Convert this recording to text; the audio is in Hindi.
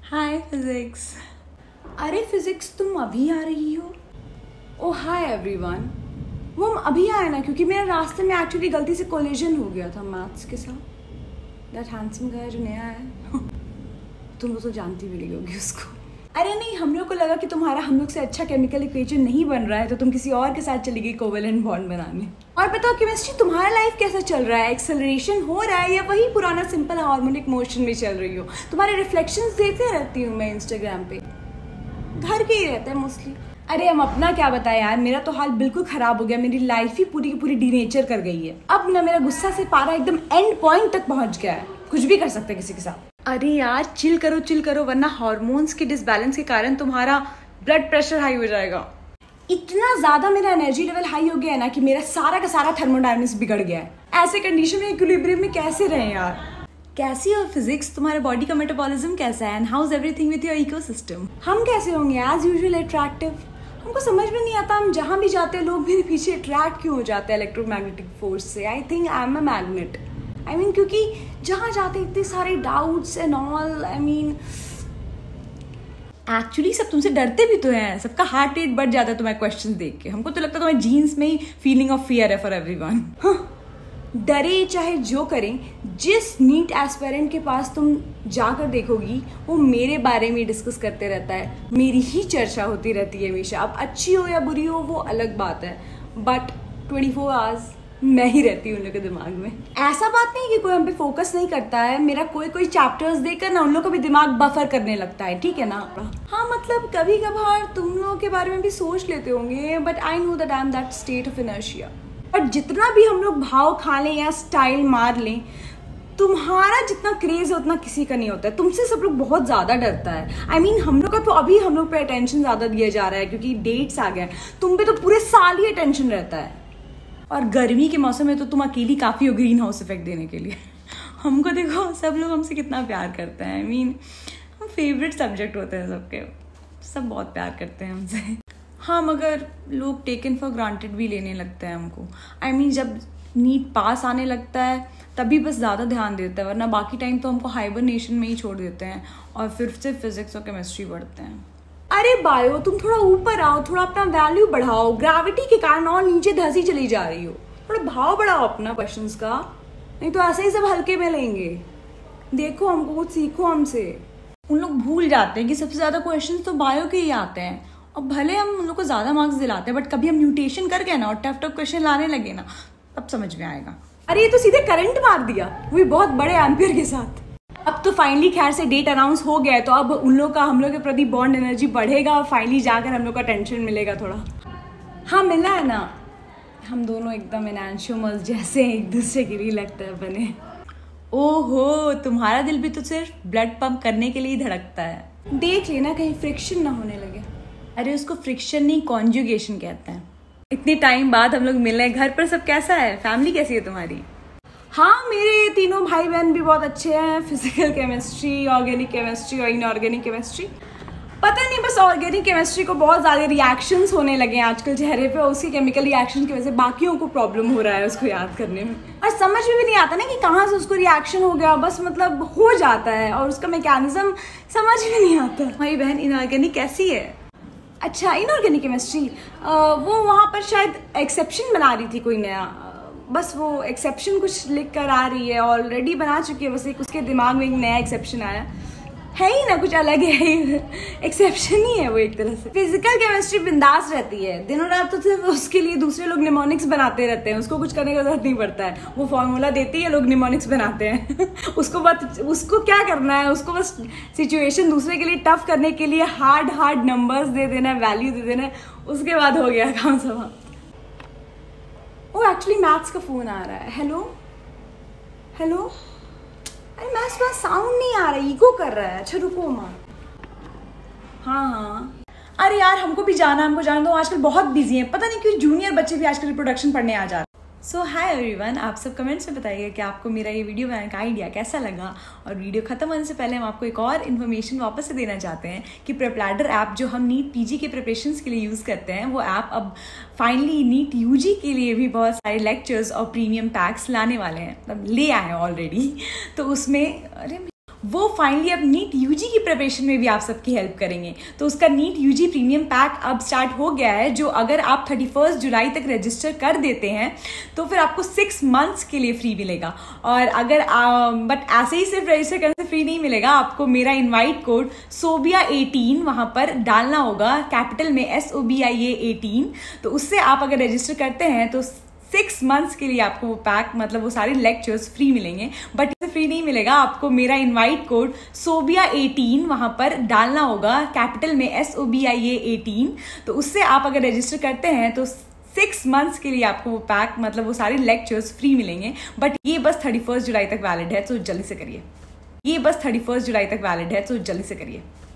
हाय फिजिक्स। अरे फिजिक्स तुम अभी आ रही हो? Oh hi everyone. वो हम अभी आए ना क्योंकि मेरा रास्ते में एक्चुअली गलती से कोलिजन हो गया था मैथ्स के साथ। दैट हैंडसम गाय जो नया है तुम लोग तो जानती भी नहीं होगी उसको। अरे नहीं, हम लोग को लगा कि तुम्हारा हम लोग से अच्छा केमिकल इक्वेशन नहीं बन रहा है तो तुम किसी और के साथ चली गई कोवेलेंट बॉन्ड बनाने। और बताओ केमिस्ट्री तुम्हारा लाइफ कैसा चल रहा है? एक्सेलरेशन हो रहा है या वही पुराना सिंपल हार्मोनिक मोशन में चल रही हो? तुम्हारे रिफ्लेक्शंस देखते रहती हूँ मैं इंस्टाग्राम पे, घर के ही रहता है मोस्टली। अरे हम अपना क्या बताएं यार, मेरा तो हाल बिल्कुल खराब हो गया। मेरी लाइफ ही पूरी की पूरी डीनेचर कर गई है। अब ना मेरा गुस्सा से पारा एकदम एंड पॉइंट तक पहुंच गया है। कुछ भी कर सकते किसी के साथ। अरे यार चिल करो वरना हार्मोन्स के डिसबैलेंस के कारण तुम्हारा ब्लड प्रेशर हाई हो जाएगा। इतना ज्यादा मेरा एनर्जी लेवल हाई हो गया है ना कि मेरा सारा का सारा थर्मोडायनेमिक्स बिगड़ गया है। ऐसे कंडीशन में इक्विलिब्रियम में कैसे रहें यार? कैसी हो फिजिक्स? तुम्हारे बॉडी का मेटाबॉलिज्म कैसा है? And how is everything with your ecosystem? हम कैसे होंगे? As usual attractive. हमको समझ में नहीं आता हम जहां भी जाते हैं लोग मेरे पीछे अट्रैक्ट क्यों हो जाते हैं इलेक्ट्रोमैग्नेटिक फोर्स से। I think I am a magnet. I mean क्योंकि जहाँ जाते इतने सारे doubts and all. I mean actually सब तुमसे डरते भी तो हैं। सबका हार्ट रेट बढ़ जाता है तुम्हारे क्वेश्चन देख के। हमको तो लगता है तुम्हारे जीन्स में ही फीलिंग ऑफ फियर है फॉर एवरीवन। डरे चाहे जो करें, जिस नीट एस्पिरेंट के पास तुम जाकर देखोगी वो मेरे बारे में डिस्कस करते रहता है। मेरी ही चर्चा होती रहती है हमेशा। अब अच्छी हो या बुरी हो वो अलग बात है, बट 24 आवर्स मैं ही रहती हूँ उन लोग के दिमाग में। ऐसा बात नहीं कि कोई हम पे फोकस नहीं करता है। मेरा कोई चैप्टर्स देखकर ना उन लोग का भी दिमाग बफर करने लगता है, ठीक है ना? हाँ मतलब कभी कभार तुम लोगों के बारे में भी सोच लेते होंगे, but I know that I am that state of inertia. But जितना भी हम लोग भाव खा लें या स्टाइल मार लें, तुम्हारा जितना क्रेज है उतना किसी का नहीं होता है। तुमसे सब लोग बहुत ज्यादा डरता है। आई मीन हम लोग का तो अभी हम लोग पे अटेंशन ज्यादा दिया जा रहा है क्योंकि डेट्स आ गए। तुम पे तो पूरे साल ही अटेंशन रहता है। और गर्मी के मौसम में तो तुम अकेली काफ़ी हो ग्रीन हाउस इफेक्ट देने के लिए। हमको देखो सब लोग हमसे कितना प्यार करते हैं। आई मीन हम फेवरेट सब्जेक्ट होते हैं सबके। सब बहुत प्यार करते हैं हमसे। हाँ मगर लोग टेकन फॉर ग्रांटेड भी लेने लगते हैं हमको। आई मीन जब नीट पास आने लगता है तभी बस ज़्यादा ध्यान देता है, वरना बाकी टाइम तो हमको हाइबरनेशन में ही छोड़ देते हैं और फिर से फिजिक्स और केमिस्ट्री पढ़ते हैं। अरे बायो तुम थोड़ा ऊपर आओ, थोड़ा अपना वैल्यू बढ़ाओ। ग्रेविटी के कारण और नीचे धंसी चली जा रही हो। थोड़ा भाव बढ़ाओ अपना क्वेश्चंस का, नहीं तो ऐसे ही सब हल्के में लेंगे। देखो हमको कुछ सीखो हमसे। उन लोग भूल जाते हैं कि सबसे ज्यादा क्वेश्चंस तो बायो के ही आते हैं। और भले हम उन लोग को ज्यादा मार्क्स दिलाते हैं, बट कभी हम म्यूटेशन कर गए ना और टफ क्वेश्चन लाने लगे ना तब समझ में आएगा। अरे ये तो सीधे करंट मार दिया, वो भी बहुत बड़े एम्पियर के साथ। अब तो फाइनली खैर से डेट अनाउंस हो गया है तो अब उन लोग का हम लोग के प्रति बॉन्ड एनर्जी बढ़ेगा और फाइनली जाकर हम लोग का टेंशन मिलेगा थोड़ा। हाँ मिला है ना, हम दोनों एकदम एनांशियोमर्स जैसे एक दूसरे के लिए लगता है बने। ओहो तुम्हारा दिल भी तो सिर्फ ब्लड पंप करने के लिए ही धड़कता है। देख लेना कहीं फ्रिक्शन ना होने लगे। अरे उसको फ्रिक्शन नहीं कॉन्जुगेशन कहते हैं। इतने टाइम बाद हम लोग मिले हैं। घर पर सब कैसा है? फैमिली कैसी है तुम्हारी? हाँ मेरे तीनों भाई बहन भी बहुत अच्छे हैं। फिजिकल केमिस्ट्री, ऑर्गेनिक केमिस्ट्री और इनऑर्गेनिक केमिस्ट्री। पता नहीं बस ऑर्गेनिक केमिस्ट्री को बहुत ज़्यादा रिएक्शंस होने लगे हैं आजकल चेहरे पे। उसकी केमिकल रिएक्शन की वजह से बाकियों को प्रॉब्लम हो रहा है उसको याद करने में। और समझ में भी नहीं आता ना कि कहाँ से उसको रिएक्शन हो गया। बस मतलब हो जाता है और उसका मैकेनिज्म समझ में नहीं आता। हमारी बहन इनऑर्गेनिक कैसी है? अच्छा इनऑर्गेनिक केमिस्ट्री वो वहाँ पर शायद एक्सेप्शन बना रही थी कोई नया। बस वो एक्सेप्शन कुछ लिख कर आ रही है, ऑलरेडी बना चुकी है। बस एक उसके दिमाग में एक नया एक्सेप्शन आया है ही ना, कुछ अलग है। एक्सेप्शन ही है वो एक तरह से। फिजिकल केमिस्ट्री बिंदास रहती है दिनों रात, तो सिर्फ उसके लिए दूसरे लोग निमोनिक्स बनाते रहते हैं। उसको कुछ करने की जरूरत नहीं पड़ता है। वो फॉर्मूला देती है, लोग निमोनिक्स बनाते हैं। उसको क्या करना है? उसको बस सिचुएशन दूसरे के लिए टफ करने के लिए हार्ड नंबर्स दे देना है, वैल्यू दे देना है, उसके बाद हो गया काम सब। ओ एक्चुअली मैथ्स का फोन आ रहा है। Hello hello. अरे मैथ्स का साउंड नहीं आ रहा, इको कर रहा है। अच्छा रुको माँ। हाँ अरे यार हमको भी जाना, हमको जाना दो। आजकल बहुत बिजी है, पता नहीं क्यों जूनियर बच्चे भी आजकल रिप्रोडक्शन पढ़ने आ जा रहे हैं। सो हाय एवरीवन, आप सब कमेंट्स में बताइए कि आपको मेरा ये वीडियो बनाने का आइडिया कैसा लगा। और वीडियो खत्म होने से पहले हम आपको एक और इन्फॉर्मेशन वापस से देना चाहते हैं कि प्रेपलैडर ऐप जो हम नीट पीजी के प्रिपरेशंस के लिए यूज़ करते हैं, वो ऐप अब फाइनली नीट यूजी के लिए भी बहुत सारे लेक्चर्स और प्रीमियम पैक्स लाने वाले हैं, मतलब ले आए हैं ऑलरेडी। तो उसमें वो फाइनली अब नीट यूजी की प्रिपरेशन में भी आप सबकी हेल्प करेंगे। तो उसका नीट यूजी प्रीमियम पैक अब स्टार्ट हो गया है, जो अगर आप 31 जुलाई तक रजिस्टर कर देते हैं तो फिर आपको 6 मंथ्स के लिए फ्री मिलेगा। और अगर बट ऐसे ही सिर्फ रजिस्टर करने से फ्री नहीं मिलेगा, आपको मेरा इनवाइट कोड SOBIA18 वहां पर डालना होगा, कैपिटल में SOBIA 18। तो उससे आप अगर रजिस्टर करते हैं तो 6 मंथ्स के लिए आपको वो पैक, मतलब वो सारे लेक्चर्स फ्री मिलेंगे। बट इसे फ्री नहीं मिलेगा, आपको मेरा इनवाइट कोड SOBIA18 वहां पर डालना होगा, कैपिटल में SOBIA 18। तो उससे आप अगर रजिस्टर करते हैं तो 6 मंथ्स के लिए आपको वो पैक, मतलब वो सारे लेक्चर्स फ्री मिलेंगे। बट ये बस 31 जुलाई तक वैलिड है, तो जल्दी से करिए।